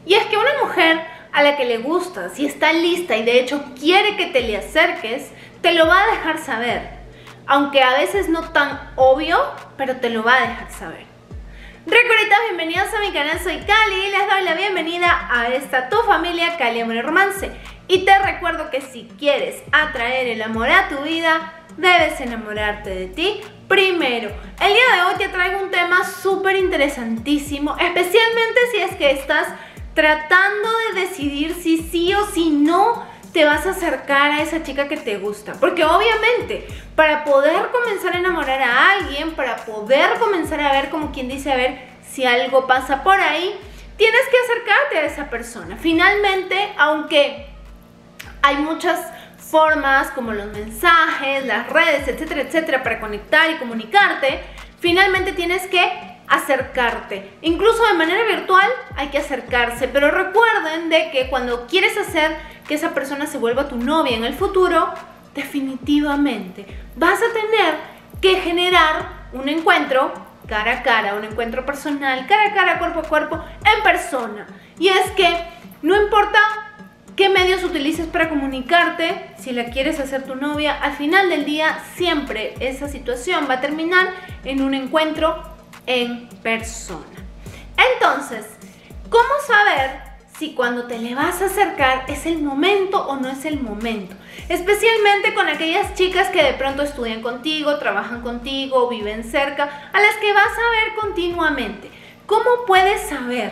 Y es que una mujer a la que le gustas y está lista y de hecho quiere que te le acerques, te lo va a dejar saber. Aunque a veces no tan obvio, pero te lo va a dejar saber. Recoritas, bienvenidos a mi canal, soy Cali y les doy la bienvenida a esta tu familia Cali Amor y Romance. Y te recuerdo que si quieres atraer el amor a tu vida, debes enamorarte de ti primero. El día de hoy te traigo un tema súper interesantísimo, especialmente si es que estás tratando de decidir si sí o si no te vas a acercar a esa chica que te gusta. Porque obviamente, para poder comenzar a enamorar a alguien, para poder comenzar a ver, como quien dice, a ver si algo pasa por ahí, tienes que acercarte a esa persona. Finalmente, aunque hay muchas formas como los mensajes, las redes, etcétera, etcétera, para conectar y comunicarte, finalmente tienes que acercarte. Incluso de manera virtual hay que acercarse, pero recuerden de que cuando quieres hacer que esa persona se vuelva tu novia en el futuro, definitivamente vas a tener que generar un encuentro cara a cara, un encuentro personal, cara a cara, cuerpo a cuerpo, en persona. Y es que no importa qué medios utilices para comunicarte, si la quieres hacer tu novia, al final del día siempre esa situación va a terminar en un encuentro en persona. Entonces, ¿cómo saber si cuando te le vas a acercar es el momento o no es el momento? Especialmente con aquellas chicas que de pronto estudian contigo, trabajan contigo, viven cerca, a las que vas a ver continuamente. ¿Cómo puedes saber?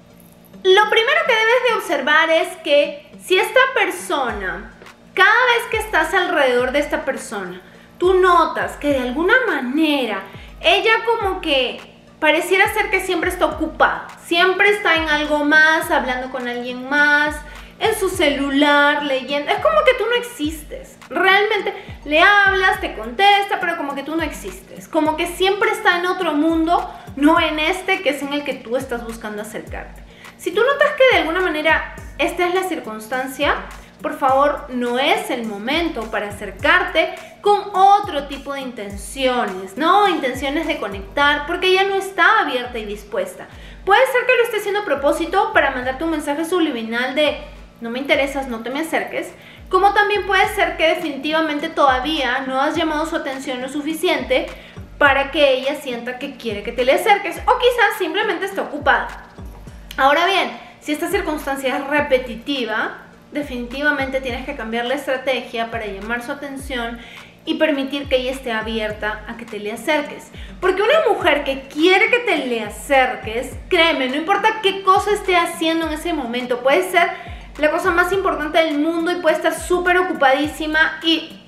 Lo primero que debes de observar es que si esta persona, cada vez que estás alrededor de esta persona, tú notas que de alguna manera ella como que pareciera ser que siempre está ocupada, siempre está en algo más, hablando con alguien más, en su celular, leyendo, es como que tú no existes. Realmente le hablas, te contesta, pero como que tú no existes, como que siempre está en otro mundo, no en este que es en el que tú estás buscando acercarte. Si tú notas que de alguna manera esta es la circunstancia, por favor, no es el momento para acercarte con otro tipo de intenciones, ¿no? Intenciones de conectar, porque ella no está abierta y dispuesta. Puede ser que lo esté haciendo a propósito para mandarte un mensaje subliminal de no me interesas, no te me acerques, como también puede ser que definitivamente todavía no has llamado su atención lo suficiente para que ella sienta que quiere que te le acerques, o quizás simplemente está ocupada. Ahora bien, si esta circunstancia es repetitiva, definitivamente tienes que cambiar la estrategia para llamar su atención y permitir que ella esté abierta a que te le acerques. Porque una mujer que quiere que te le acerques, créeme, no importa qué cosa esté haciendo en ese momento, puede ser la cosa más importante del mundo y puede estar súper ocupadísima, y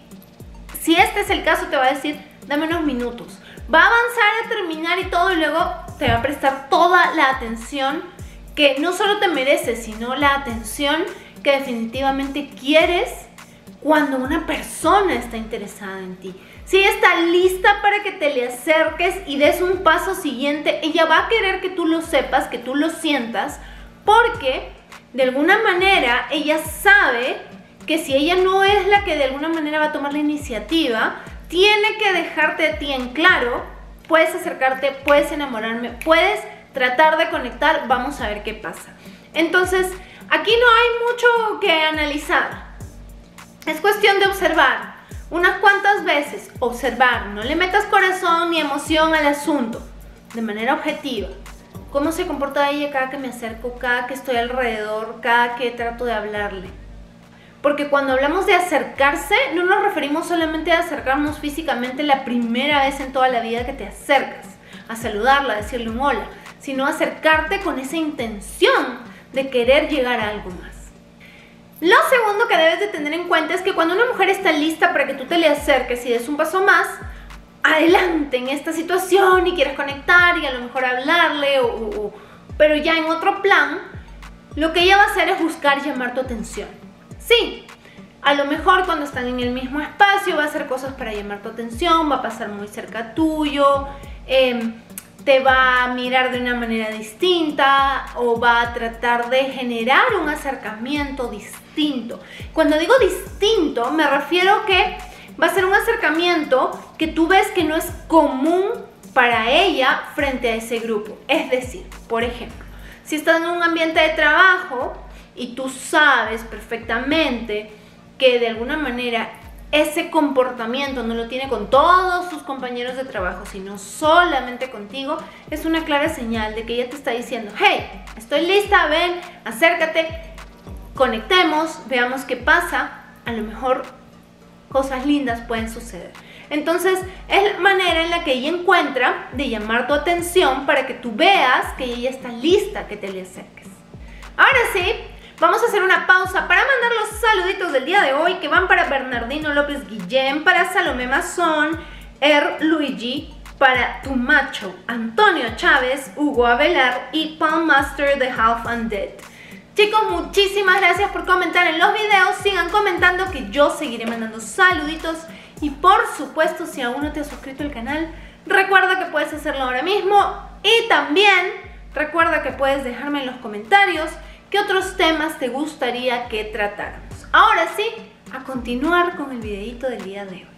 si este es el caso te va a decir, dame unos minutos. Va a avanzar a terminar y todo, y luego te va a prestar toda la atención que no solo te mereces, sino la atención que definitivamente quieres cuando una persona está interesada en ti. Si ella está lista para que te le acerques y des un paso siguiente, ella va a querer que tú lo sepas, que tú lo sientas, porque de alguna manera ella sabe que si ella no es la que de alguna manera va a tomar la iniciativa, tiene que dejarte a ti en claro, puedes acercarte, puedes enamorarme, puedes tratar de conectar, vamos a ver qué pasa. Entonces, aquí no hay mucho que analizar. Es cuestión de observar unas cuantas veces, observar, no le metas corazón ni emoción al asunto, de manera objetiva. Cómo se comporta ella cada que me acerco, cada que estoy alrededor, cada que trato de hablarle. Porque cuando hablamos de acercarse, no nos referimos solamente a acercarnos físicamente la primera vez en toda la vida que te acercas, a saludarla, a decirle un hola, sino acercarte con esa intención de querer llegar a algo más. Lo segundo que debes de tener en cuenta es que cuando una mujer está lista para que tú te le acerques y des un paso más adelante en esta situación y quieres conectar y a lo mejor hablarle pero ya en otro plan, lo que ella va a hacer es buscar llamar tu atención. Sí, a lo mejor cuando están en el mismo espacio va a hacer cosas para llamar tu atención, va a pasar muy cerca tuyo, te va a mirar de una manera distinta o va a tratar de generar un acercamiento distinto. Cuando digo distinto, me refiero que va a ser un acercamiento que tú ves que no es común para ella frente a ese grupo. Es decir, por ejemplo, Si estás en un ambiente de trabajo y tú sabes perfectamente que de alguna manera ese comportamiento no lo tiene con todos sus compañeros de trabajo, sino solamente contigo, es una clara señal de que ella te está diciendo: hey, estoy lista, ven, acércate, conectemos, veamos qué pasa, a lo mejor cosas lindas pueden suceder. Entonces es la manera en la que ella encuentra de llamar tu atención para que tú veas que ella está lista, que te le acerques. Ahora sí, vamos a hacer una pausa para mandar los saluditos del día de hoy, que van para Bernardino López Guillén, para Salomé Mazón, Luigi, para Tu Macho, Antonio Chávez, Hugo Avelar y Palm Master de Half Undead. Chicos, muchísimas gracias por comentar en los videos. Sigan comentando que yo seguiré mandando saluditos. Y por supuesto, si aún no te has suscrito al canal, recuerda que puedes hacerlo ahora mismo. Y también recuerda que puedes dejarme en los comentarios qué otros temas te gustaría que tratáramos. Ahora sí, a continuar con el videito del día de hoy.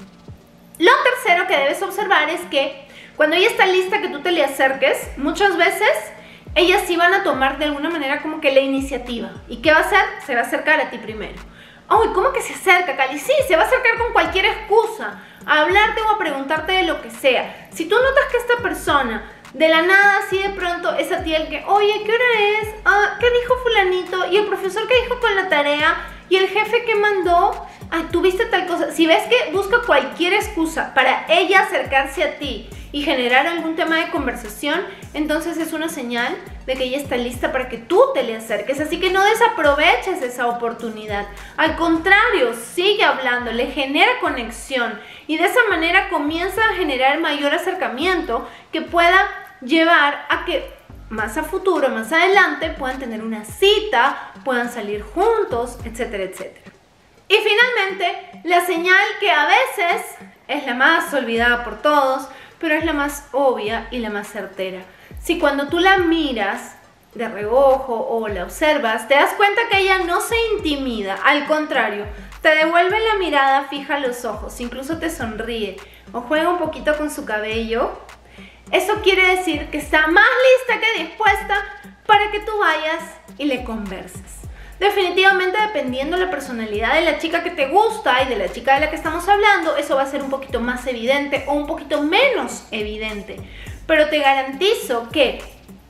Lo tercero que debes observar es que cuando ella está lista que tú te le acerques, muchas veces ellas sí van a tomar de alguna manera como que la iniciativa. ¿Y qué va a hacer? Se va a acercar a ti primero. ¡Ay! ¿Cómo que se acerca, Cali? Sí, se va a acercar con cualquier excusa, a hablarte o a preguntarte de lo que sea. Si tú notas que esta persona de la nada, así de pronto, es a ti el que: oye, ¿qué hora es? ¿Qué dijo fulanito? ¿Y el profesor qué dijo con la tarea? ¿Y el jefe qué mandó? Ay, ¿tuviste tal cosa? Si ves que busca cualquier excusa para ella acercarse a ti y generar algún tema de conversación, entonces es una señal de que ella está lista para que tú te le acerques. Así que no desaproveches esa oportunidad. Al contrario, sigue hablando, le genera conexión y de esa manera comienza a generar mayor acercamiento que pueda llevar a que más a futuro, más adelante, puedan tener una cita, puedan salir juntos, etcétera, etcétera. Y finalmente, la señal que a veces es la más olvidada por todos, pero es la más obvia y la más certera. Si cuando tú la miras de reojo o la observas, te das cuenta que ella no se intimida, al contrario, te devuelve la mirada fija a los ojos, incluso te sonríe o juega un poquito con su cabello, eso quiere decir que está más lista que dispuesta para que tú vayas y le converses. Definitivamente, dependiendo de la personalidad de la chica que te gusta y de la chica de la que estamos hablando, eso va a ser un poquito más evidente o un poquito menos evidente. Pero te garantizo que,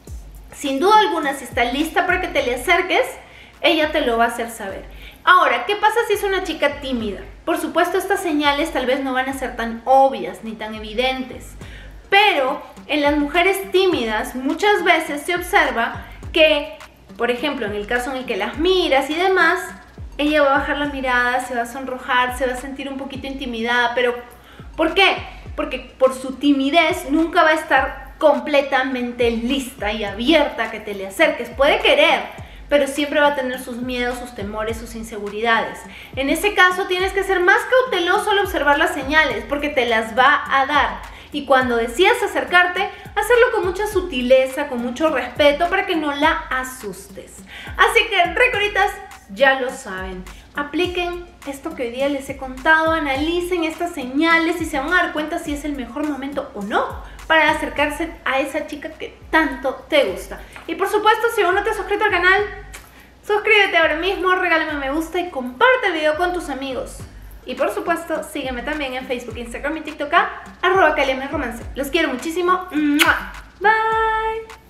sin duda alguna, si está lista para que te le acerques, ella te lo va a hacer saber. Ahora, ¿qué pasa si es una chica tímida? Por supuesto, estas señales tal vez no van a ser tan obvias ni tan evidentes. Pero en las mujeres tímidas muchas veces se observa que, por ejemplo, en el caso en el que las miras y demás, ella va a bajar la mirada, se va a sonrojar, se va a sentir un poquito intimidada. ¿Pero por qué? Porque por su timidez nunca va a estar completamente lista y abierta a que te le acerques. Puede querer, pero siempre va a tener sus miedos, sus temores, sus inseguridades. En ese caso tienes que ser más cauteloso al observar las señales, porque te las va a dar. Y cuando decidas acercarte, hacerlo con mucha sutileza, con mucho respeto, para que no la asustes. Así que, recoritas, ya lo saben. Apliquen esto que hoy día les he contado, analicen estas señales y se van a dar cuenta si es el mejor momento o no para acercarse a esa chica que tanto te gusta. Y por supuesto, si aún no te has suscrito al canal, suscríbete ahora mismo, regálame un me gusta y comparte el video con tus amigos. Y por supuesto, sígueme también en Facebook, Instagram y TikTok @KaliMRomance. Los quiero muchísimo. ¡Mua! Bye.